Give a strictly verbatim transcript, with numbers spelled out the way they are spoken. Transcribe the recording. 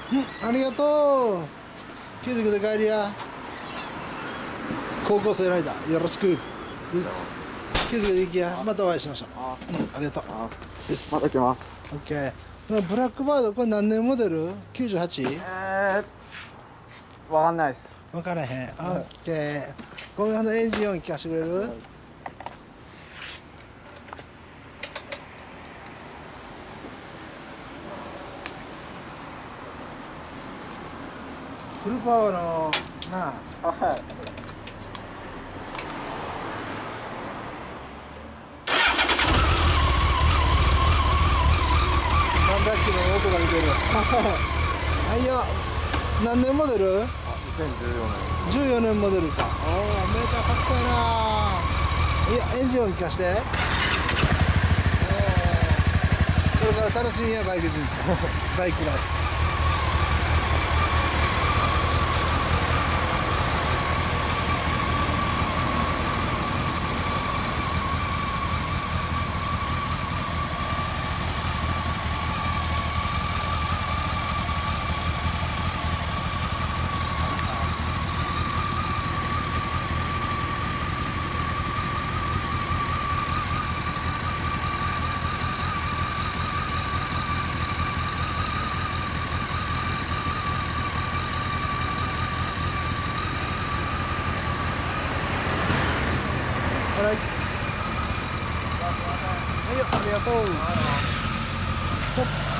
うん、ありがとう。気づけて帰りや。高校生ライダー、よろしく。です。気づけていきや。またお会いしましょう。うん、ありがとう。です。 また来ます。 オッケー。ブラックバード、これ何年モデル ?きゅうじゅうはち? えー、わかんないです。 分からへん。オッケー。ごめん、あのエンジン音聞かせてくれる、はい、フルパワーのなあ。はい。さんびゃくキロの音が出てる。はいよ。何年モデル？にせんじゅうよねん。 じゅうよねんモデルか。おお、メーターかっこいいな。いや、エンジン音聞かして。これから楽しみやバイク人生。バイクライフ。はい。はいよ、ありがとう。